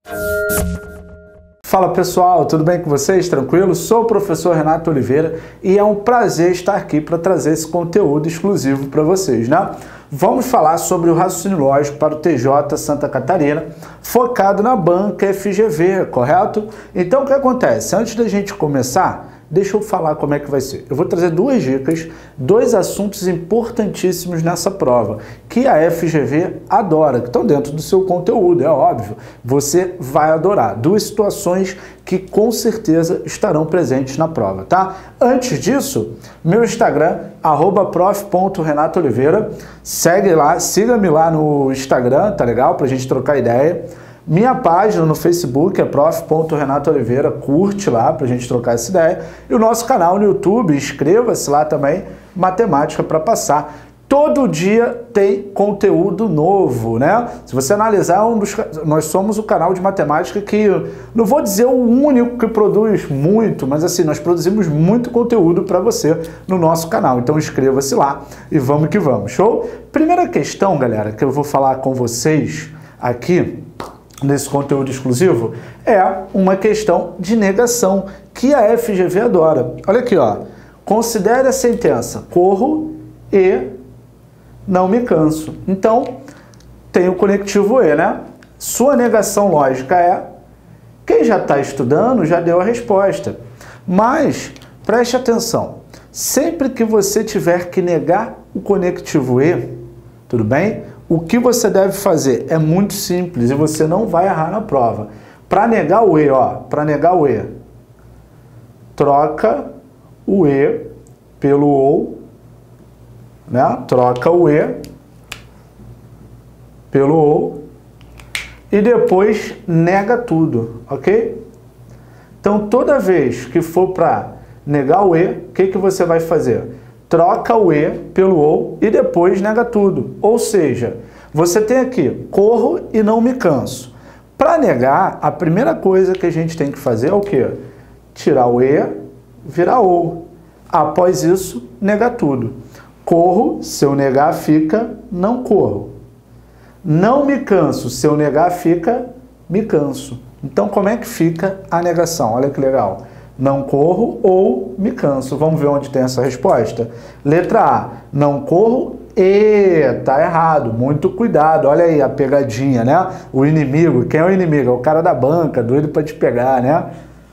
Fala pessoal, tudo bem com vocês? Tranquilo? Sou o professor Renato Oliveira e é um prazer estar aqui para trazer esse conteúdo exclusivo para vocês, né? Vamos falar sobre o raciocínio lógico para o TJ Santa Catarina, focado na banca FGV, correto? Então o que acontece? Antes da gente começar, deixa eu falar como é que vai ser. Eu vou trazer duas dicas, dois assuntos importantíssimos nessa prova, que a FGV adora, que estão dentro do seu conteúdo, é óbvio. Você vai adorar. Duas situações que com certeza estarão presentes na prova, tá? Antes disso, meu Instagram, @prof.renatooliveira, segue lá, siga-me lá no Instagram, tá legal? Pra gente trocar ideia. Minha página no Facebook é prof.renatooliveira, curte lá pra gente trocar essa ideia. E o nosso canal no YouTube, inscreva-se lá também, Matemática para Passar. Todo dia tem conteúdo novo, né? Se você analisar, nós somos o canal de matemática que, não vou dizer o único que produz muito, mas assim, nós produzimos muito conteúdo para você no nosso canal. Então inscreva-se lá e vamos que vamos, show? Primeira questão, galera, que eu vou falar com vocês aqui, nesse conteúdo exclusivo, é uma questão de negação, que a FGV adora. Olha aqui, ó. Considere a sentença: corro e não me canso. Então, tem o conectivo E, né? Sua negação lógica é... Quem já está estudando já deu a resposta. Mas, preste atenção. Sempre que você tiver que negar o conectivo E, tudo bem? O que você deve fazer é muito simples e você não vai errar na prova. Para negar o E, ó, para negar o E, troca o E pelo OU, né? Troca o E pelo OU e depois nega tudo, ok? Então, toda vez que for para negar o E, o que você vai fazer? Troca o E pelo OU e depois nega tudo. Ou seja, você tem aqui, corro e não me canso. Para negar, a primeira coisa que a gente tem que fazer é o quê? Tirar o E, virar OU. Após isso, negar tudo. Corro, se eu negar, fica não corro. Não me canso, se eu negar, fica me canso. Então, como é que fica a negação? Olha que legal. Não corro ou me canso. Vamos ver onde tem essa resposta? Letra A, não corro e... Tá errado, muito cuidado. Olha aí a pegadinha, né? O inimigo, quem é o inimigo? É o cara da banca, doido para te pegar, né?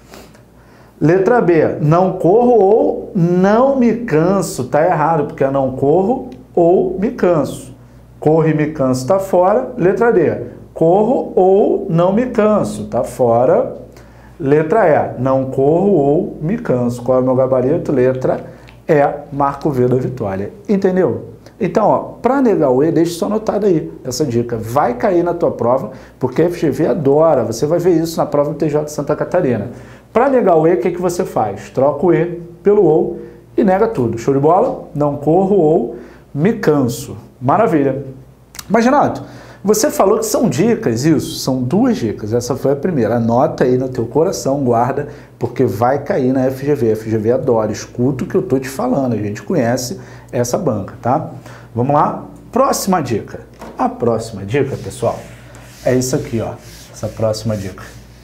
Letra B, não corro ou não me canso. Tá errado, porque é não corro ou me canso. Corro e me canso tá fora. Letra D, corro ou não me canso. Tá fora. Letra E, não corro ou me canso. Qual é o meu gabarito? Letra E, marco V da vitória. Entendeu? Então, ó, para negar o E, deixa isso anotado aí, essa dica. Vai cair na tua prova, porque a FGV adora. Você vai ver isso na prova do TJ Santa Catarina. Para negar o E, o que você faz? Troca o E pelo OU e nega tudo. Show de bola? Não corro ou me canso. Maravilha. Mas, Renato, você falou que são dicas, isso, são duas dicas, essa foi a primeira, anota aí no teu coração, guarda, porque vai cair na FGV, a FGV adora, escuta o que eu tô te falando, a gente conhece essa banca, tá? Vamos lá, próxima dica. A próxima dica, pessoal, é isso aqui, ó, essa próxima dica.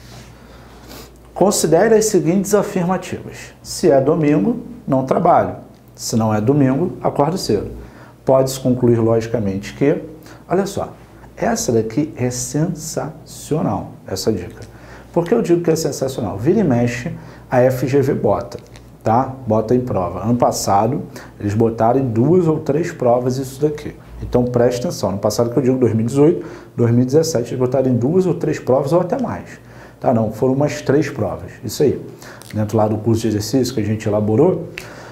Considere as seguintes afirmativas: se é domingo, não trabalho, se não é domingo, acordo cedo. Pode-se concluir logicamente que, olha só, essa daqui é sensacional, essa dica. Por que eu digo que é sensacional? Vira e mexe, a FGV bota, tá? Bota em prova. Ano passado, eles botaram em 2 ou 3 provas isso daqui. Então, preste atenção. No passado que eu digo 2018, 2017, eles botaram em 2 ou 3 provas ou até mais. Tá? Não, foram umas 3 provas. Isso aí. Dentro lá do curso de exercício que a gente elaborou,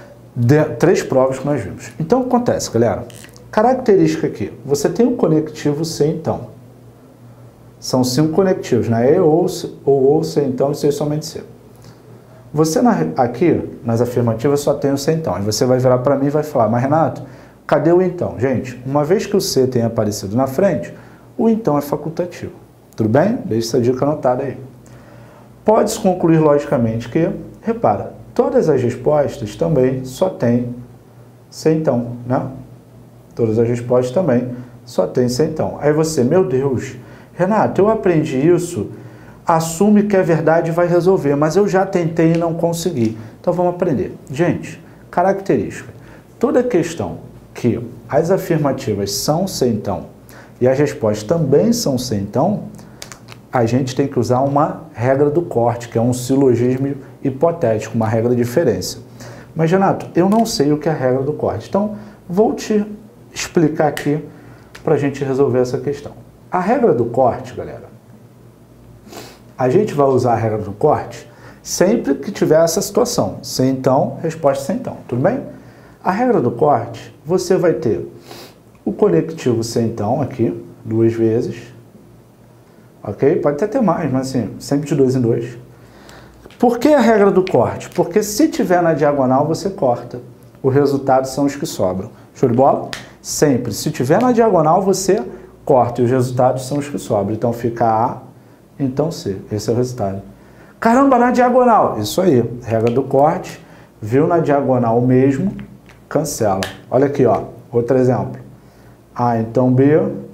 3 provas que nós vimos. Então, o que acontece, galera? Característica aqui, você tem um conectivo C, então. São 5 conectivos, né? E, ou, C, então, e C somente C. Você, aqui, nas afirmativas, só tem o C, então. Aí você vai virar para mim e vai falar, mas Renato, cadê o então? Gente, uma vez que o C tenha aparecido na frente, o então é facultativo. Tudo bem? Deixa essa dica anotada aí. Pode-se concluir logicamente que, repara, todas as respostas também só tem C então, né? Todas as respostas também só tem C então. Aí você, meu Deus, Renato, eu aprendi isso assume que é verdade e vai resolver, mas eu já tentei e não consegui. Então vamos aprender. Gente, característica. Toda questão que as afirmativas são sem então e as respostas também são sem então, a gente tem que usar uma regra do corte, que é um silogismo hipotético, uma regra de diferença. Mas, Renato, eu não sei o que é a regra do corte. Então, vou te explicar aqui para a gente resolver essa questão. A regra do corte, galera, a gente vai usar a regra do corte sempre que tiver essa situação. Sem então, resposta sem então. Tudo bem? A regra do corte, você vai ter o conectivo sem então aqui, 2 vezes. Ok? Pode até ter mais, mas assim, sempre de 2 em 2. Por que a regra do corte? Porque se tiver na diagonal, você corta. O resultado são os que sobram. Show de bola? Sempre. Se tiver na diagonal, você corta. E os resultados são os que sobram. Então fica A, então C. Esse é o resultado. Caramba, na diagonal. Isso aí. Regra do corte. Viu na diagonal mesmo, cancela. Olha aqui, ó. Outro exemplo. A, então B.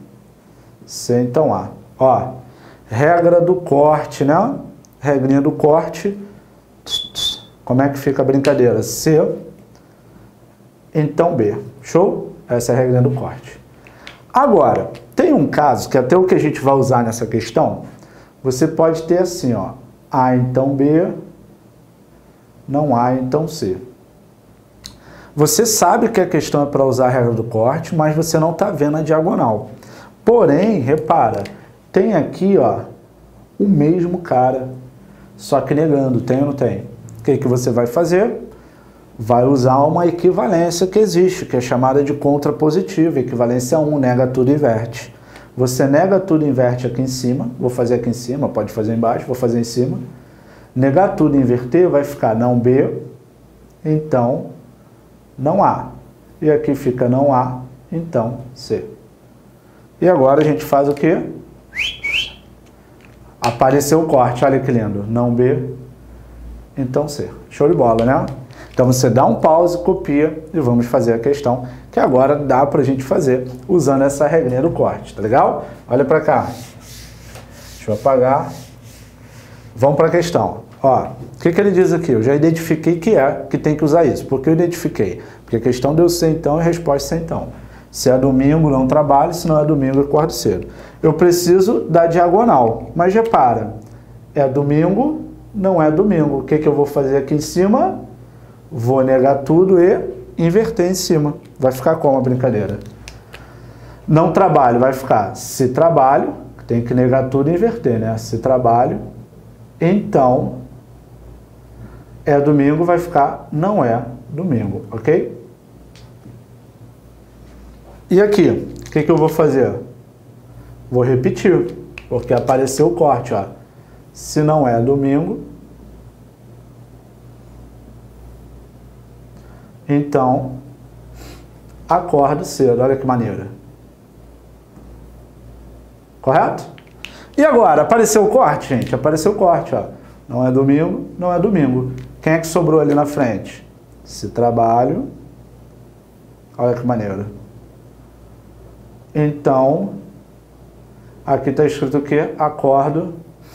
C, então A. Ó. Regra do corte, né? Regrinha do corte. Como é que fica a brincadeira? C, então B. Show? Essa é a regrinha do corte. Agora, tem um caso, que até o que a gente vai usar nessa questão, você pode ter assim, ó. A, então B, não A, então C. Você sabe que a questão é para usar a regra do corte, mas você não está vendo a diagonal. Porém, repara, tem aqui, ó, o mesmo cara, só que negando, tem ou não tem? O que que você vai fazer? Vai usar uma equivalência que existe, que é chamada de contrapositiva, equivalência 1, nega tudo e inverte. Você nega tudo e inverte aqui em cima, vou fazer aqui em cima, pode fazer embaixo, vou fazer em cima. Negar tudo e inverter vai ficar não B, então não A. E aqui fica não A, então C. E agora a gente faz o quê? Apareceu o corte, olha que lindo. Não B, então C. Show de bola, né? Então você dá um pause, copia e vamos fazer a questão, que agora dá pra gente fazer usando essa regrinha do corte, tá legal? Olha pra cá. Deixa eu apagar. Vamos pra questão. Ó, o que ele diz aqui? Eu já identifiquei que tem que usar isso. Por que eu identifiquei? Porque a questão deu C então e a resposta C então. Se é domingo, não trabalho, se não é domingo, eu acordo cedo. Eu preciso da diagonal, mas repara, é domingo, não é domingo. O que eu vou fazer aqui em cima? Vou negar tudo e inverter em cima. Vai ficar como a brincadeira? Não trabalho, vai ficar se trabalho, tem que negar tudo e inverter, né? Se trabalho, então é domingo, vai ficar não é domingo, ok? E aqui, o que eu vou fazer? Vou repetir, porque apareceu o corte, ó. Se não é domingo, então acordo cedo. Olha que maneira. Correto? E agora, apareceu o corte, gente? Apareceu o corte, ó. Não é domingo, não é domingo. Quem é que sobrou ali na frente? Se trabalho. Olha que maneira. Então, aqui está escrito o quê? Acordo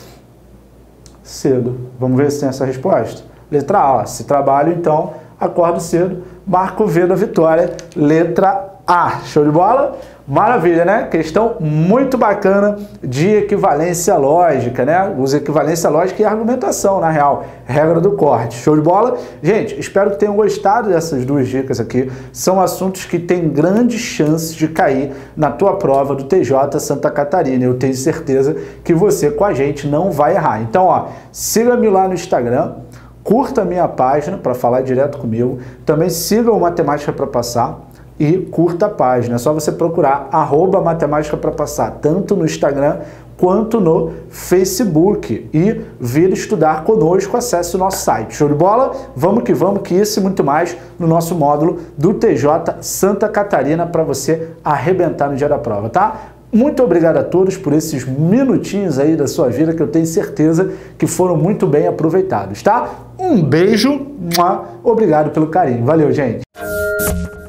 cedo. Vamos ver se tem essa resposta. Letra A, ó. Se trabalho, então, acordo cedo. Marco V da vitória. Letra A. Show de bola? Maravilha, né? Questão muito bacana de equivalência lógica, né? Usa equivalência lógica e argumentação, na real. Regra do corte. Show de bola? Gente, espero que tenham gostado dessas duas dicas aqui. São assuntos que têm grandes chances de cair na tua prova do TJ Santa Catarina. Eu tenho certeza que você com a gente não vai errar. Então, ó, siga-me lá no Instagram. Curta a minha página para falar direto comigo. Também siga o Matemática para Passar. E curta a página, é só você procurar @matemática para passar, tanto no Instagram quanto no Facebook. E vir estudar conosco, acesse o nosso site. Show de bola? Vamos, que isso e muito mais no nosso módulo do TJ Santa Catarina para você arrebentar no dia da prova, tá? Muito obrigado a todos por esses minutinhos aí da sua vida que eu tenho certeza que foram muito bem aproveitados, tá? Um beijo, obrigado pelo carinho. Valeu, gente!